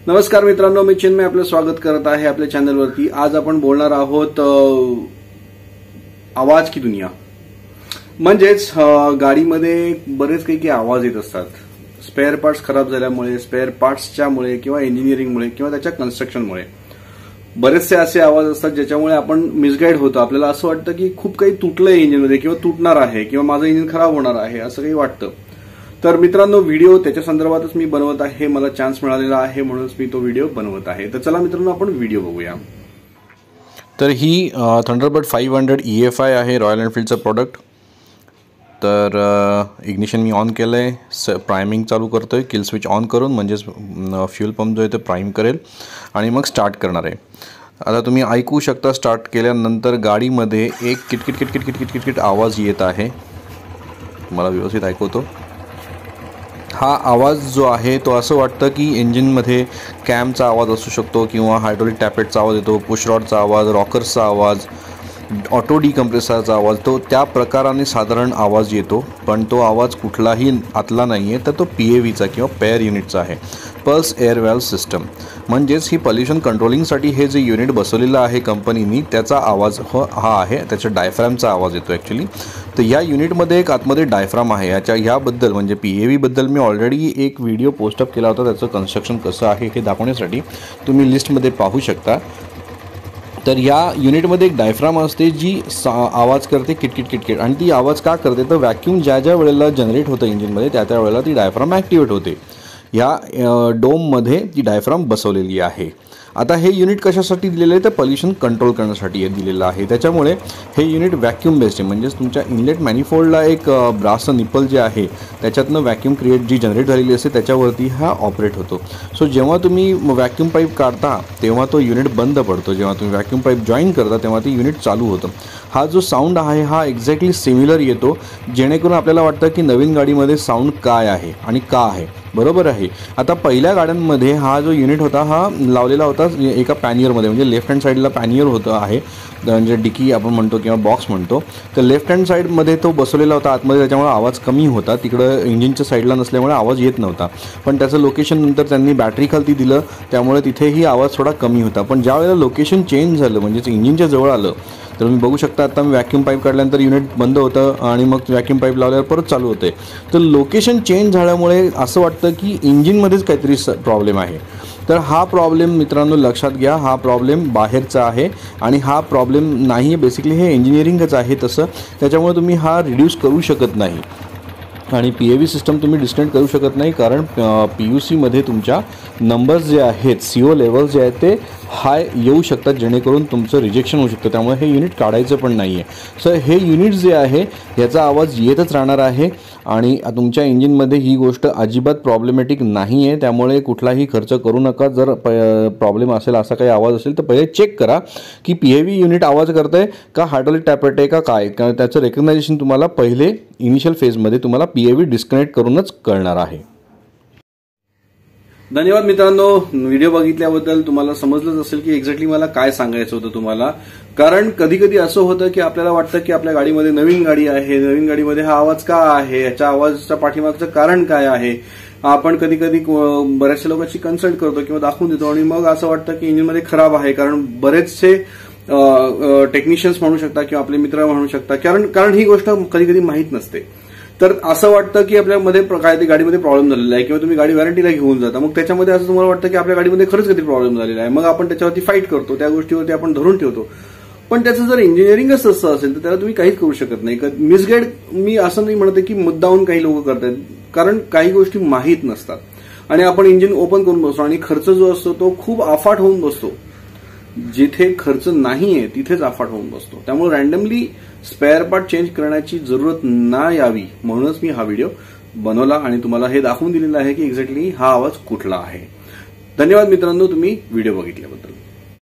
नमस्कार मित्रांनो, मी चिन्मय आपलं स्वागत करत आहे आपल्या चॅनलवरती। आज आपण बोलणार आहोत आवाज की दुनिया। म्हणजेच गाडीमध्ये बरेच काही आवाज येत असतात। स्पेअर पार्ट्स खराब झाल्यामुळे, स्पेअर पार्ट्सच्यामुळे किंवा इंजिनिअरिंगमुळे किंवा त्याच्या कन्स्ट्रक्शनमुळे बरेचसे असे आवाज असतात ज्याच्यामुळे आपण मिसगाईड होतो। आपल्याला असं वाटतं की खूप काही तुटलंय इंजिनमध्ये किंवा तुटणार आहे किंवा माझं इंजिन खराब होणार आहे असं काही वाटतं। तर मित्रांनो, व्हिडिओ त्याच्या संदर्भातच मी बनवत आहे। मला चान्स मिळालेला आहे म्हणूनच मी तो व्हिडिओ बनवत आहे। तर चला मित्रांनो, आपण व्हिडिओ बघूया। तर ही थंडरबर्ड 500 EFI आहे, रॉयल एनफील्डचं प्रोडक्ट। तर इग्निशन मी ऑन केलंय, प्राइमिंग चालू करतोय, किल स्विच ऑन करून, म्हणजेच फ्यूल पंप जो आहे तो प्राइम करेल आणि मग स्टार्ट करणार आहे। आता तुम्ही ऐकू शकता, स्टार्ट केल्यानंतर गाडीमध्ये एक किटकिट किटकिट किटकिट किटकिट आवाज येत आहे। मला व्यवस्थित ऐकवतो। हा आवाज जो आहे तो असं वाटतं की इंजिनमध्ये कॅमचा आवाज असू शकतो किंवा हायड्रोलिक टॅपेटचा आवाज येतो, पुशरॉडचा आवाज, रॉकर्सचा आवाज, ऑटो डिकम्प्रेसरचा आवाज, तो त्या प्रकाराने साधारण आवाज येतो। पण तो आवाज कुठलाही आतला नाही आहे, तर तो PAVचा किंवा पेअर युनिटचा आहे, पल्स एअर व्हॅल्व सिस्टम। म्हणजेच ही पॉल्युशन कंट्रोलिंगसाठी हे जे युनिट बसवलेलं आहे कंपनीनी, त्याचा आवाज हा आहे, त्याच्या डायफ्रॅमचा आवाज येतो ॲक्च्युली। तर या युनिटमध्ये एक आतमध्ये डायफ्राम आहे। ह्याबद्दल म्हणजे PAVबद्दल मी ऑलरेडी एक व्हिडिओ पोस्टअप केला होता, त्याचं कन्स्ट्रक्शन कसं आहे हे दाखवण्यासाठी तुम्ही लिस्टमध्ये पाहू शकता। तर या युनिटमध्ये एक डायफ्राम असते जी आवाज करते किटकिट किटकिट, आणि ती आवाज का करते तर व्हॅक्यूम ज्या वेळेला जनरेट होतं इंजिनमध्ये त्या वेळेला ती डायफ्राम ॲक्टिवेट होते। या डोममध्ये ती डायफ्राम बसवलेली आहे। आता हे युनिट कशासाठी दिलेलं आहे तर पॉल्युशन कंट्रोल करण्यासाठी दिलेलं आहे। त्याच्यामुळे हे युनिट व्हॅक्यूम बेस्ड आहे, म्हणजेच तुमच्या इनलेट मॅनिफोल्डला एक ब्रासचं निप्पल जे आहे त्याच्यातनं व्हॅक्यूम क्रिएट जी जनरेट झालेली असते त्याच्यावरती हा ऑपरेट होतो। सो जेव्हा तुम्ही व्हॅक्यूम पाईप काढता तेव्हा तो युनिट बंद पडतो, जेव्हा तुम्ही व्हॅक्यूम पाईप जॉईन करता तेव्हा ते युनिट चालू होतं। हा जो साऊंड आहे हा एक्झॅक्टली सिमिलर येतो, जेणेकरून आपल्याला वाटतं की नवीन गाडीमध्ये साऊंड काय आहे आणि का आहे। बरोबर आहे। आता पहिल्या गाड्यांमध्ये हा जो युनिट होता हा लावलेला होता एका पॅनियरमध्ये, म्हणजे लेफ्ट हँड साईडला पॅनियर होतं आहे, म्हणजे डिकी आपण म्हणतो किंवा बॉक्स म्हणतो। तर लेफ्ट हँड साईडमध्ये तो बसवलेला होता आतमध्ये, त्याच्यामुळे आवाज कमी होता, तिकडं इंजिनच्या साईडला नसल्यामुळे आवाज येत नव्हता। पण त्याचं लोकेशन नंतर त्यांनी बॅटरी खालती दिलं, त्यामुळे तिथेही आवाज थोडा कमी होता। पण ज्या वेळेला लोकेशन चेंज झालं, म्हणजेच इंजिनच्या जवळ आलं, तर तुम्ही बघू शकता आता मी व्हॅक्यूम पाईप काढल्यानंतर युनिट बंद होतं आणि मग व्हॅक्यूम पाईप लावल्यावर परत चालू होते। तर लोकेशन चेंज झाल्यामुळे असं वाटतं की इंजिनमध्येच काहीतरी प्रॉब्लेम आहे। तर हा प्रॉब्लेम मित्रांनो लक्षात घ्या, हा प्रॉब्लेम बाहेरचा आहे आणि हा प्रॉब्लेम नाही आहे, बेसिकली हे इंजिनिअरिंगच आहे तसं। त्याच्यामुळे तुम्ही हा रिड्यूस करू शकत नाही आणि PAV सिस्टम तुम्ही डिस्कनेक्ट करू शकत नाही, कारण PUCमध्ये तुमच्या नंबर्स जे आहेत, CO लेवल्स जे आहेत ते हाय येऊ शकतात, जेणेकरून तुमचं रिजेक्शन होऊ शकतं। त्यामुळे हे युनिट काढायचं पण नाही आहे। सो हे युनिट जे आहे याचा आवाज येतच राहणार आहे आणि तुमच्या इंजिनमध्ये ही गोष्ट अजिबात प्रॉब्लेमॅटिक नाही आहे। त्यामुळे कुठलाही खर्च करू नका। जर प्रॉब्लेम असेल, असा काही आवाज असेल तर पहिले चेक करा की PAV युनिट आवाज करत आहे का, हायड्रोलिक टॅपेट आहे का काय, त्याचं रेकग्नायझेशन तुम्हाला पहिले इनिशियल फेजमध्ये तुम्हाला PAV डिस्कनेक्ट करूनच कळणार आहे। धन्यवाद मित्रांनो, व्हिडिओ बघितल्याबद्दल। तुम्हाला समजलंच असेल की एक्झॅक्टली मला काय सांगायचं होतं तुम्हाला। कारण कधी कधी असं होतं की आपल्याला वाटतं की आपल्या गाडीमध्ये नवीन गाडी आहे, नवीन गाडीमध्ये हा आवाज का आहे, याच्या आवाजाच्या पाठीमागचं कारण काय आहे। आपण कधी कधी बऱ्याचशा लोकांची कन्सल्ट करतो किंवा दाखवून देतो आणि मग असं वाटतं की इंजिनमध्ये खराब आहे, कारण बरेचसे टेक्निशियन्स म्हणू शकता किंवा आपले मित्र म्हणू शकता, कारण ही गोष्ट कधी कधी माहीत नसते। तर असं वाटतं की आपल्यामध्ये काहीतरी गाडीमध्ये प्रॉब्लेम झालेला आहे किंवा तुम्ही गाडी वॉरंटीला घेऊन जाता, मग त्याच्यामध्ये असं तुम्हाला वाटतं की आपल्या गाडीमध्ये खरंच काहीतरी प्रॉब्लेम झालेला आहे। मग आपण त्याच्यावरती फाईट करतो, त्या गोष्टीवरती आपण धरून ठेवतो। पण त्याचं जर इंजिनिअरिंगच असं असेल तर त्याला तुम्ही काहीच करू शकत नाही। मिसगाईड मी असं नाही म्हणते की मुद्दाहून काही लोक करतात, कारण काही गोष्टी माहीत नसतात आणि आपण इंजिन ओपन करून बसतो आणि खर्च जो असतो तो खूप अफाट होऊन बसतो। जिथे खर्च नाहीये तिथेच अफाट होऊन बसतो। त्यामुळे रँडमली स्पेअर पार्ट चेंज करण्याची जरूरत ना यावी म्हणूनच मी हा व्हिडिओ बनवला आणि तुम्हाला हे दाखवून दिलेलं आहे की एक्झॅक्टली हा आवाज कुठला आहे। धन्यवाद मित्रांनो, तुम्ही व्हिडिओ बघितल्याबद्दल।